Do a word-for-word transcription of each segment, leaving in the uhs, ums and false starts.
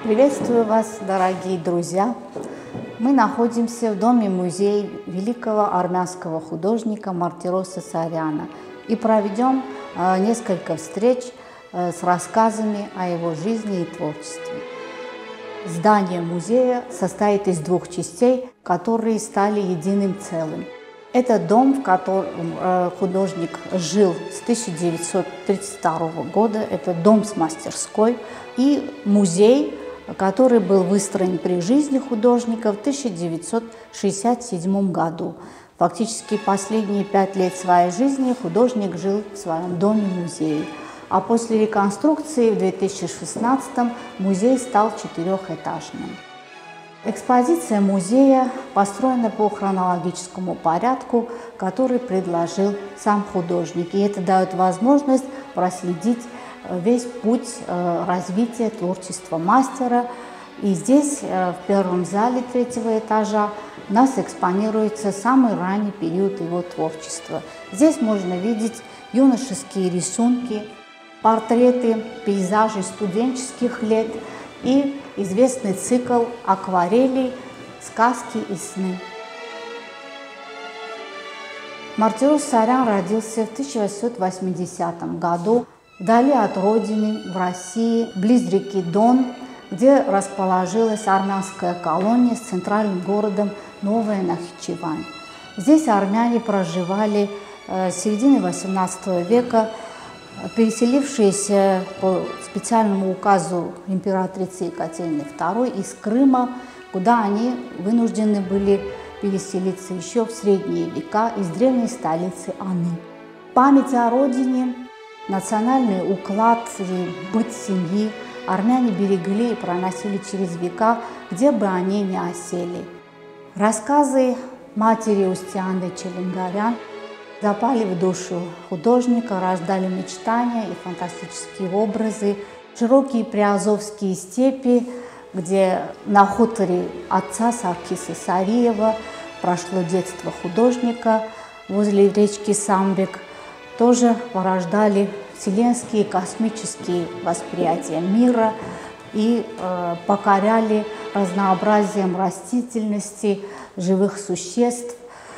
Приветствую вас, дорогие друзья! Мы находимся в доме-музее великого армянского художника Мартироса Саряна и проведем э, несколько встреч э, с рассказами о его жизни и творчестве. Здание музея состоит из двух частей, которые стали единым целым. Это дом, в котором э, художник жил с тысяча девятьсот тридцать второго года, это дом с мастерской, и музей, который был выстроен при жизни художника в тысяча девятьсот шестьдесят седьмом году. Фактически последние пять лет своей жизни художник жил в своем доме-музее. А после реконструкции в две тысячи шестнадцатом музей стал четырехэтажным. Экспозиция музея построена по хронологическому порядку, который предложил сам художник. И это дает возможность проследить весь путь развития творчества мастера. И здесь, в первом зале третьего этажа, у нас экспонируется самый ранний период его творчества. Здесь можно видеть юношеские рисунки, портреты, пейзажи студенческих лет и известный цикл акварелей «Сказки и сны». Мартирос Сарян родился в тысяча восемьсот восьмидесятом году вдали от родины, в России, близ реки Дон, где расположилась армянская колония с центральным городом Новая Нахичевань. Здесь армяне проживали с середины восемнадцатого века, переселившиеся по специальному указу императрицы Екатерины второй из Крыма, куда они вынуждены были переселиться еще в средние века из древней столицы Аны. Память о родине, национальный уклад и быт семьи армяне берегли и проносили через века, где бы они ни осели. Рассказы матери Устианы Челенгарян запали в душу художника, рождали мечтания и фантастические образы. Широкие приазовские степи, где на хуторе отца Саркиса Сариева прошло детство художника, возле речки Самбек, тоже порождали вселенские космические восприятия мира и э, покоряли разнообразием растительности, живых существ.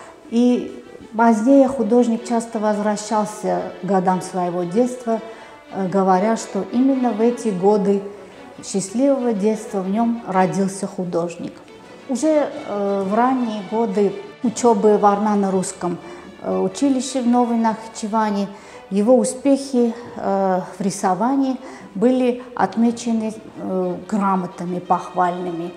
И позднее художник часто возвращался к годам своего детства, говоря, что именно в эти годы счастливого детства в нем родился художник. Уже в ранние годы учебы в армяно-русском училище в Новой Нахичевани его успехи в рисовании были отмечены грамотами похвальными.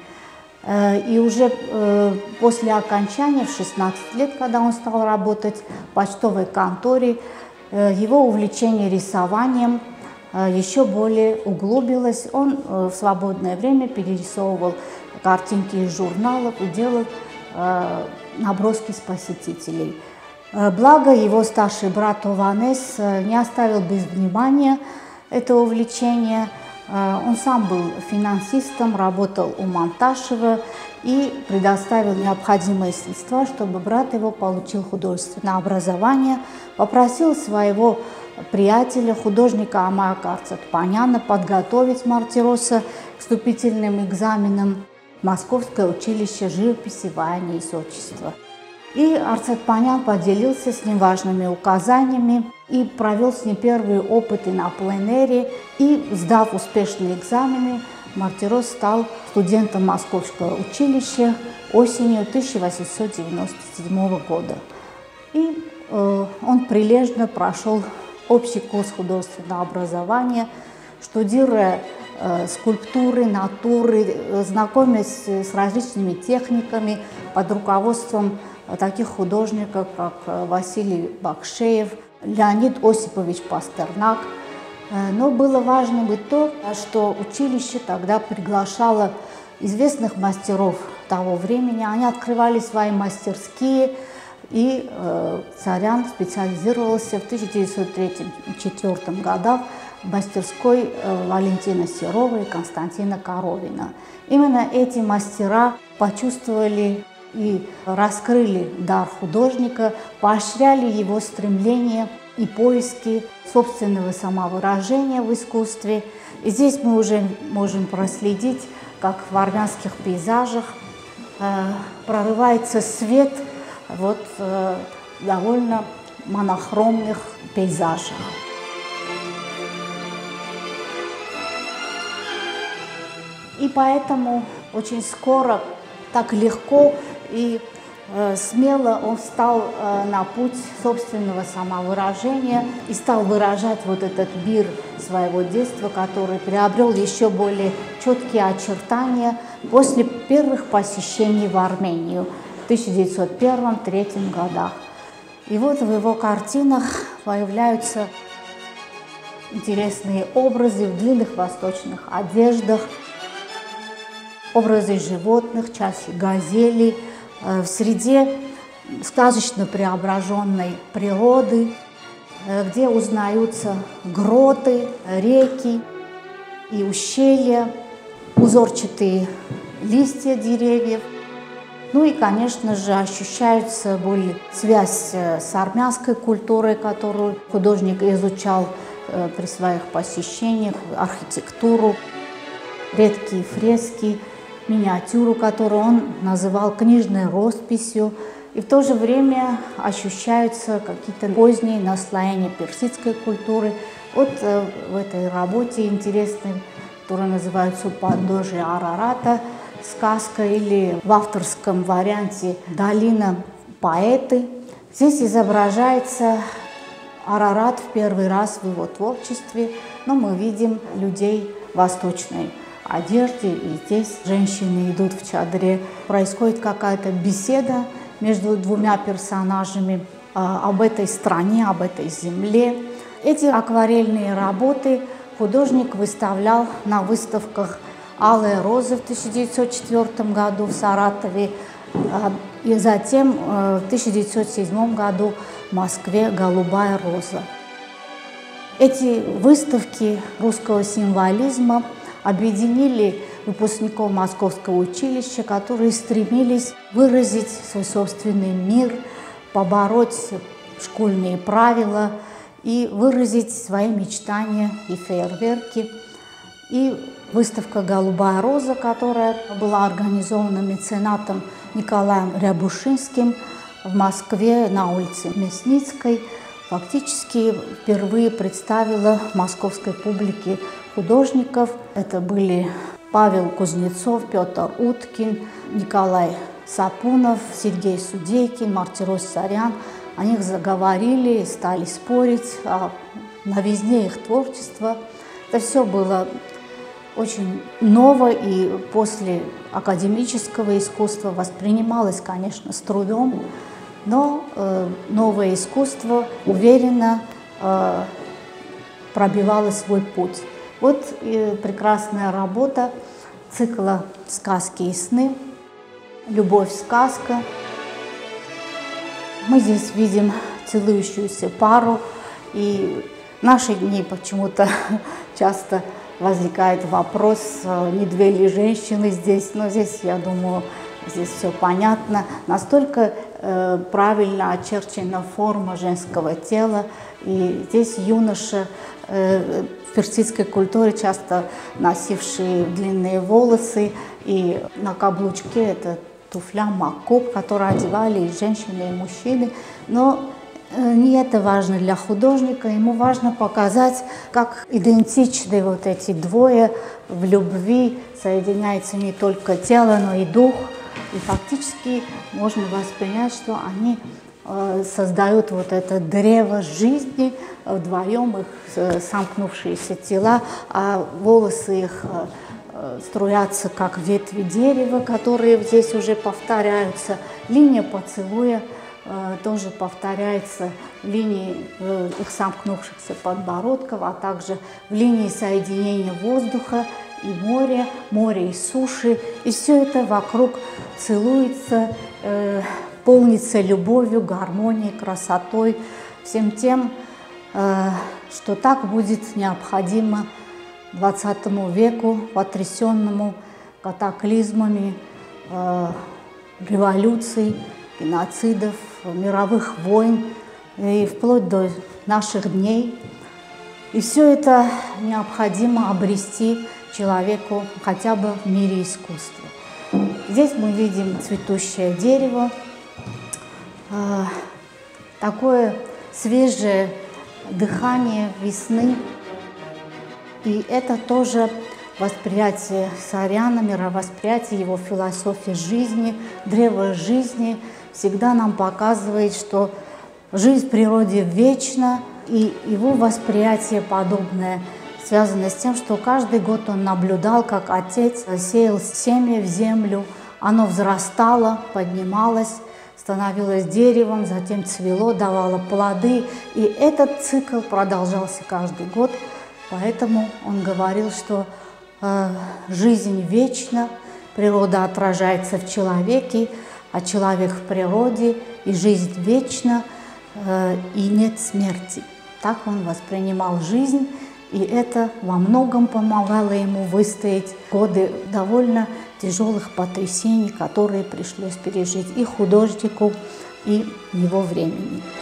И уже после окончания, в шестнадцать лет, когда он стал работать в почтовой конторе, его увлечение рисованием еще более углубилось. Он в свободное время перерисовывал картинки из журналов и делал наброски с посетителей. Благо, его старший брат Ованес не оставил без внимания этого увлечения. Он сам был финансистом, работал у Монташева и предоставил необходимые средства, чтобы брат его получил художественное образование. Попросил своего приятеля, художника Амака Арцатпаняна, подготовить Мартироса к вступительным экзаменам в Московское училище живописи, ваяния и зодчества. И Арцатпанян поделился с ним важными указаниями и провел с ним первые опыты на пленэре. И, сдав успешные экзамены, Мартирос стал студентом Московского училища осенью тысяча восемьсот девяносто седьмого года. И э, он прилежно прошел общий курс художественного образования, штудируя э, скульптуры, натуры, э, знакомясь с различными техниками под руководством таких художников, как Василий Бакшеев, Леонид Осипович Пастернак. Но было важным и то, что училище тогда приглашало известных мастеров того времени. Они открывали свои мастерские, и э, Сарян специализировался в тысяча девятьсот третьем — тысяча девятьсот четвёртом годах в мастерской э, Валентина Серова и Константина Коровина. Именно эти мастера почувствовали и раскрыли дар художника, поощряли его стремление и поиски собственного самовыражения в искусстве. И здесь мы уже можем проследить, как в армянских пейзажах э, прорывается свет вот, э, довольно монохромных пейзажах. И поэтому очень скоро, так легко и э, смело он встал э, на путь собственного самовыражения и стал выражать вот этот мир своего детства, который приобрел еще более четкие очертания после первых посещений в Армению в тысяча девятьсот первом — тысяча девятьсот третьем годах. И вот в его картинах появляются интересные образы в длинных восточных одеждах, образы животных, чаще газелей, в среде сказочно преображенной природы, где узнаются гроты, реки и ущелья, узорчатые листья деревьев. Ну и, конечно же, ощущается более связь с армянской культурой, которую художник изучал при своих посещениях, архитектуру, редкие фрески, миниатюру, которую он называл книжной росписью. И в то же время ощущаются какие-то поздние наслоения персидской культуры. Вот э, в этой работе интересной, которая называется «У подножия Арарата», сказка, или в авторском варианте «Долина поэты». Здесь изображается Арарат в первый раз в его творчестве, но мы видим людей восточной одежде, и здесь женщины идут в чадре. Происходит какая-то беседа между двумя персонажами а, об этой стране, об этой земле. Эти акварельные работы художник выставлял на выставках «Алая роза» в тысяча девятьсот четвёртом году в Саратове, а, и затем а, в тысяча девятьсот седьмом году в Москве «Голубая роза». Эти выставки русского символизма объединили выпускников Московского училища, которые стремились выразить свой собственный мир, побороть школьные правила и выразить свои мечтания и фейерверки. И выставка «Голубая роза», которая была организована меценатом Николаем Рябушинским в Москве на улице Мясницкой, фактически впервые представила московской публике художников. Это были Павел Кузнецов, Петр Уткин, Николай Сапунов, Сергей Судейкин, Мартирос Сарян. О них заговорили, стали спорить о новизне их творчества. Это все было очень ново и после академического искусства воспринималось, конечно, с трудом, но э, новое искусство уверенно э, пробивало свой путь. Вот э, прекрасная работа цикла «Сказки и сны», «Любовь-сказка». Мы здесь видим целующуюся пару, и в наши дни почему-то часто возникает вопрос, не две ли женщины здесь, но здесь, я думаю, здесь все понятно. Настолько э, правильно очерчена форма женского тела, и здесь юноша э, в персидской культуре часто носившие длинные волосы, и на каблучке это туфля маккуб, которую одевали и женщины, и мужчины. Но не это важно для художника, ему важно показать, как идентичны вот эти двое в любви, соединяется не только тело, но и дух. И фактически можно воспринять, что они э, создают вот это древо жизни, вдвоем их сомкнувшиеся тела, а волосы их э, струятся, как ветви дерева, которые здесь уже повторяются. Линия поцелуя тоже повторяется в линии их сомкнувшихся подбородков, а также в линии соединения воздуха и моря, моря и суши. И все это вокруг целуется, э, полнится любовью, гармонией, красотой, всем тем, э, что так будет необходимо двадцатому веку, потрясенному катаклизмами, э, революций, геноцидов, мировых войн, и вплоть до наших дней. И все это необходимо обрести человеку хотя бы в мире искусства. Здесь мы видим цветущее дерево, э, такое свежее дыхание весны. И это тоже восприятие Сааряна, мировосприятие его философии жизни, древо жизни всегда нам показывает, что жизнь в природе вечна, и его восприятие подобное связано с тем, что каждый год он наблюдал, как отец сеял семя в землю, оно взрастало, поднималось, становилось деревом, затем цвело, давало плоды. И этот цикл продолжался каждый год. Поэтому он говорил, что э, жизнь вечна, природа отражается в человеке, а человек в природе, и жизнь вечна, э, и нет смерти. Так он воспринимал жизнь, и это во многом помогало ему выстоять годы довольно тяжелых потрясений, которые пришлось пережить и художнику, и его времени.